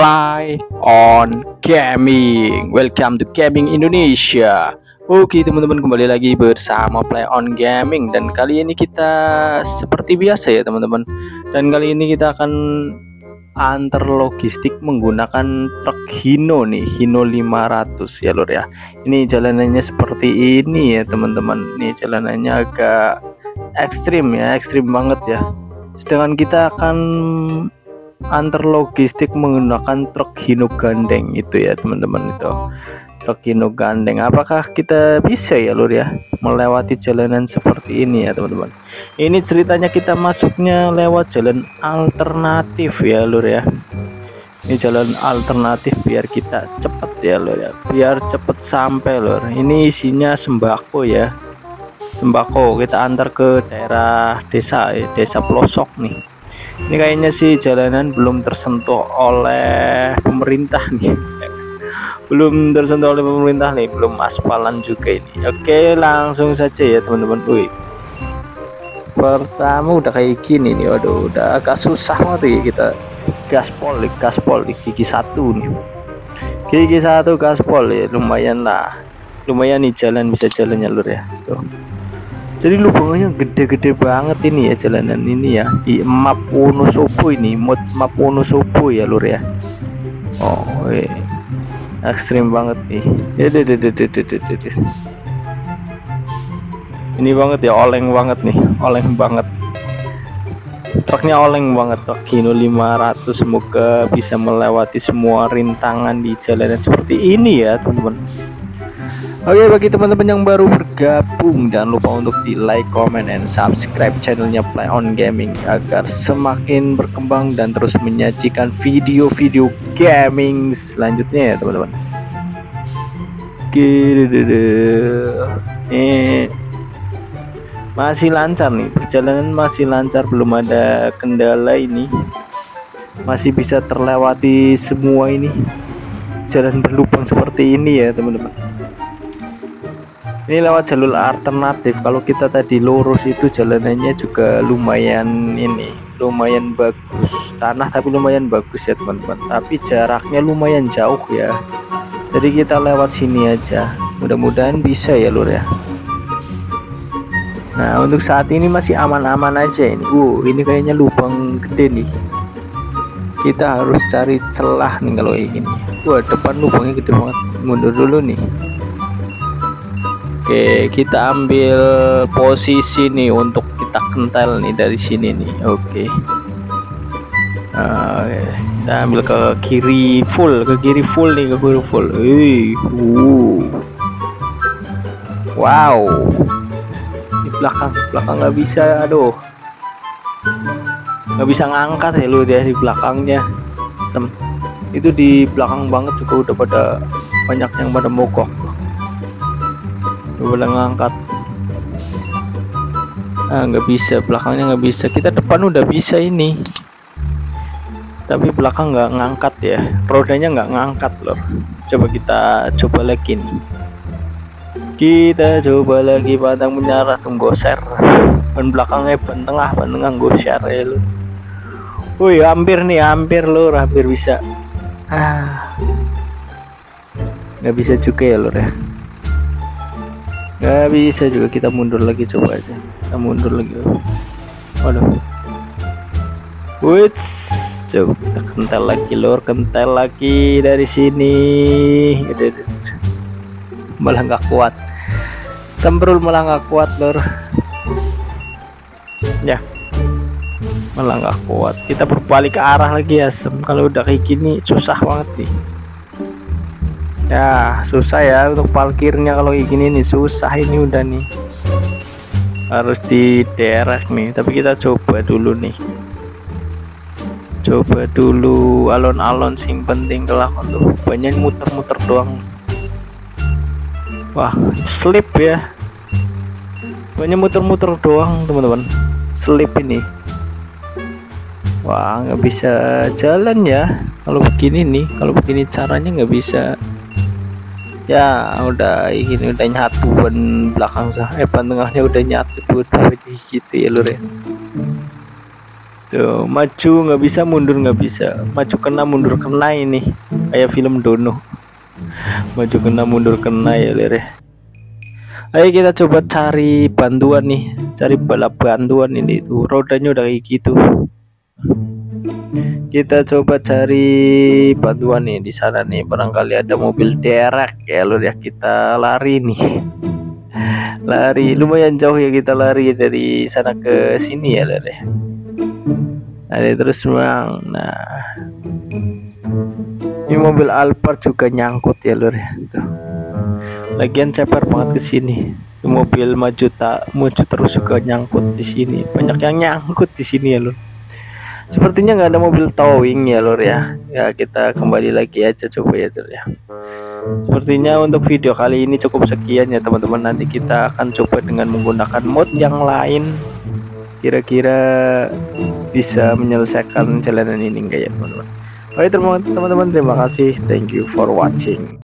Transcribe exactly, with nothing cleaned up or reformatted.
Play on Gaming. Welcome to Gaming Indonesia. Oke teman-teman, kembali lagi bersama Play on Gaming. Dan kali ini kita seperti biasa ya teman-teman. Dan kali ini kita akan antar logistik menggunakan truk Hino nih, Hino lima ratus ya lor ya. Ini jalanannya seperti ini ya teman-teman. Ini jalanannya agak ekstrim ya, ekstrim banget ya. Sedangkan kita akan antar logistik menggunakan truk Hino gandeng itu ya teman-teman, itu truk Hino gandeng. Apakah kita bisa ya lur ya melewati jalanan seperti ini ya teman-teman? Ini ceritanya kita masuknya lewat jalan alternatif ya lur ya. Ini jalan alternatif biar kita cepet ya lur ya, biar cepet sampai lur. Ini isinya sembako ya, sembako kita antar ke daerah desa ya, desa pelosok nih. Ini kayaknya sih jalanan belum tersentuh oleh pemerintah nih. Belum tersentuh oleh pemerintah nih, belum aspalan juga ini. Oke, langsung saja ya teman-teman. Wih, pertama udah kayak gini nih, waduh udah agak susah banget ya kita gaspol, gaspol di gigi satu nih, gigi satu gaspol ya, lumayan lah, lumayan nih jalan, bisa jalannya lur ya tuh. Jadi lubangnya gede-gede banget ini ya jalanan ini ya, di map Wonosobo ini, mod map Wonosobo ya lur ya. Oh weh, ekstrim banget nih. Ini banget ya, oleng banget nih, oleng banget. Truknya oleng banget, truk Hino lima ratus. Semoga bisa melewati semua rintangan di jalanan seperti ini ya teman-teman. Oke, bagi teman-teman yang baru bergabung, jangan lupa untuk di like, comment, and subscribe channelnya Play on Gaming agar semakin berkembang dan terus menyajikan video-video gaming selanjutnya ya teman-teman. Eh, masih lancar nih, perjalanan masih lancar, belum ada kendala ini, masih bisa terlewati semua ini jalan berlubang seperti ini ya teman-teman. Ini lewat jalur alternatif. Kalau kita tadi lurus itu jalanannya juga lumayan ini, lumayan bagus, tanah tapi lumayan bagus ya teman-teman, tapi jaraknya lumayan jauh ya. Jadi kita lewat sini aja, mudah-mudahan bisa ya lur ya. Nah untuk saat ini masih aman-aman aja ini. Uh ini kayaknya lubang gede nih, kita harus cari celah nih kalau ini. Wah depan lubangnya gede banget, mundur dulu nih. Oke, kita ambil posisi nih untuk kita kental nih dari sini nih. Oke. Nah, kita ambil ke kiri full, ke kiri full nih, ke kiri full. Wih, uh. Wow. Di belakang, belakang nggak bisa, aduh. Nggak bisa ngangkat ya lu dia di belakangnya. Sem. Itu di belakang banget juga udah pada banyak yang pada mogok. Boleh ngangkat, ah nggak bisa, belakangnya nggak bisa. Kita depan udah bisa ini, tapi belakang nggak ngangkat ya, rodanya nggak ngangkat loh. Coba kita coba lagi nih, kita coba lagi pantang menyerah, tunggu share ban belakangnya, ban tengah, ban tengah goser ya lo. Wih hampir nih, hampir lor, hampir bisa. Ah nggak bisa juga ya lor ya, nggak bisa juga. Kita mundur lagi, coba aja kita mundur lagi. Waduh, wait, coba kita kental lagi lor, kental lagi dari sini. Malah nggak kuat, sembrul malah nggak kuat lor ya, malah nggak kuat. Kita berbalik ke arah lagi ya sem. Kalau udah kayak gini susah banget nih ya, susah ya untuk parkirnya kalau kayak gini nih, susah ini udah nih, harus diderek nih. Tapi kita coba dulu nih, coba dulu alon-alon, sing penting kelakon tuh, banyak muter-muter doang. Wah slip ya, banyak muter-muter doang teman-teman, slip ini. Wah nggak bisa jalan ya kalau begini nih, kalau begini caranya nggak bisa ya. Udah ini udah nyatu ban belakang sah, eh ban tengahnya udah nyatu dua-dua gitu ya lur ya. Tuh, maju nggak bisa, mundur nggak bisa, maju kena mundur kena, ini kayak film Dono, maju kena mundur kena ya lere. Ayo kita coba cari bantuan nih, cari balap bantuan ini tuh, rodanya udah kayak gitu. Kita coba cari bantuan nih di sana nih, barangkali ada mobil derek ya lur ya. Kita lari nih, lari lumayan jauh ya, kita lari dari sana ke sini ya lur ya. Lari terus bang. Nah, ini mobil Alphard juga nyangkut ya lur ya. Tuh. Lagian ceper banget ke sini. Mobil maju tak maju terus juga nyangkut di sini. Banyak yang nyangkut di sini ya lur. Sepertinya nggak ada mobil towing ya lur ya. Ya kita kembali lagi aja coba ya lur ya. Sepertinya untuk video kali ini cukup sekian ya teman-teman. Nanti kita akan coba dengan menggunakan mod yang lain. Kira-kira bisa menyelesaikan jalanan ini enggak ya teman-teman. Oke teman-teman, terima kasih. Thank you for watching.